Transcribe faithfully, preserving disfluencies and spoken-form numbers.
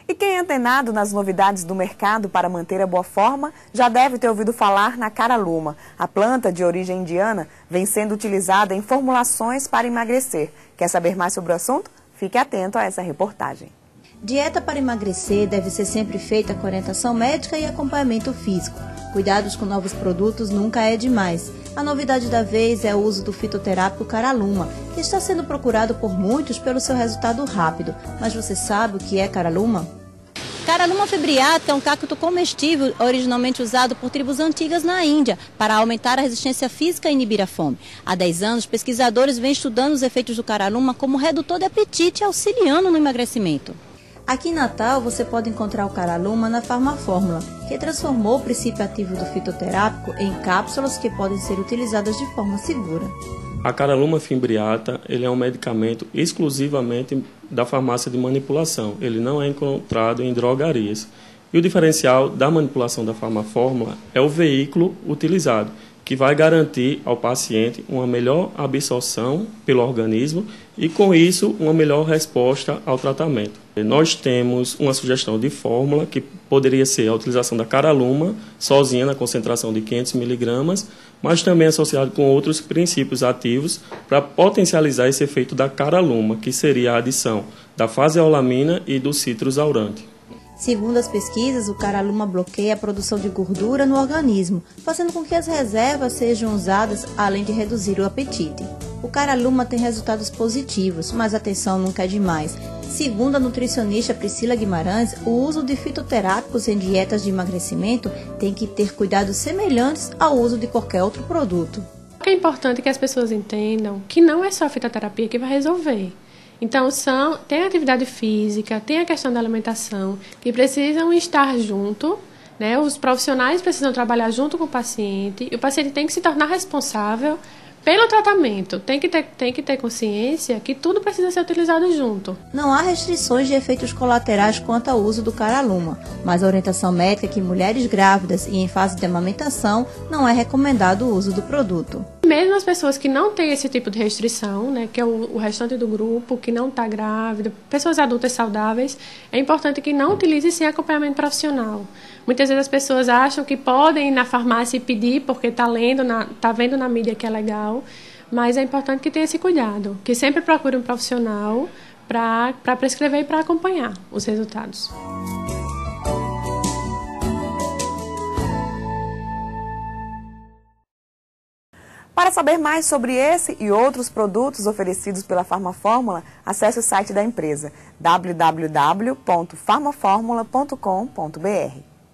E quem é antenado nas novidades do mercado para manter a boa forma, já deve ter ouvido falar na Caraluma. A planta de origem indiana vem sendo utilizada em formulações para emagrecer. Quer saber mais sobre o assunto? Fique atento a essa reportagem. Dieta para emagrecer deve ser sempre feita com orientação médica e acompanhamento físico. Cuidados com novos produtos nunca é demais. A novidade da vez é o uso do fitoterápico Caraluma, que está sendo procurado por muitos pelo seu resultado rápido. Mas você sabe o que é Caraluma? Caraluma febreata é um cacto comestível originalmente usado por tribos antigas na Índia para aumentar a resistência física e inibir a fome. Há dez anos, pesquisadores vêm estudando os efeitos do Caraluma como redutor de apetite, auxiliando no emagrecimento. Aqui em Natal, você pode encontrar o Caraluma na Farmafórmula, que transformou o princípio ativo do fitoterápico em cápsulas que podem ser utilizadas de forma segura. A Caraluma fimbriata ele é um medicamento exclusivamente da farmácia de manipulação. Ele não é encontrado em drogarias. E o diferencial da manipulação da Farmafórmula é o veículo utilizado, que vai garantir ao paciente uma melhor absorção pelo organismo e, com isso, uma melhor resposta ao tratamento. Nós temos uma sugestão de fórmula que poderia ser a utilização da Caraluma, sozinha na concentração de quinhentos miligramas, mas também associado com outros princípios ativos para potencializar esse efeito da Caraluma, que seria a adição da faseolamina e do citrus aurante. Segundo as pesquisas, o Caraluma bloqueia a produção de gordura no organismo, fazendo com que as reservas sejam usadas além de reduzir o apetite. O Caraluma tem resultados positivos, mas atenção nunca é demais. Segundo a nutricionista Priscila Guimarães, o uso de fitoterápicos em dietas de emagrecimento tem que ter cuidados semelhantes ao uso de qualquer outro produto. É importante que as pessoas entendam que não é só a fitoterapia que vai resolver. Então, são, tem a atividade física, tem a questão da alimentação, que precisam estar junto, né? Os profissionais precisam trabalhar junto com o paciente, e o paciente tem que se tornar responsável pelo tratamento. Tem que ter, tem que ter consciência que tudo precisa ser utilizado junto. Não há restrições de efeitos colaterais quanto ao uso do Caraluma, mas a orientação médica é que em mulheres grávidas e em fase de amamentação não é recomendado o uso do produto. Mesmo as pessoas que não têm esse tipo de restrição, né, que é o, o restante do grupo, que não está grávida, pessoas adultas saudáveis, é importante que não utilize sem acompanhamento profissional. Muitas vezes as pessoas acham que podem ir na farmácia e pedir porque está lendo, está vendo na mídia que é legal, mas é importante que tenha esse cuidado, que sempre procure um profissional para para prescrever e para acompanhar os resultados. Para saber mais sobre esse e outros produtos oferecidos pela Farmafórmula, acesse o site da empresa w w w ponto farmafórmula ponto com ponto b r.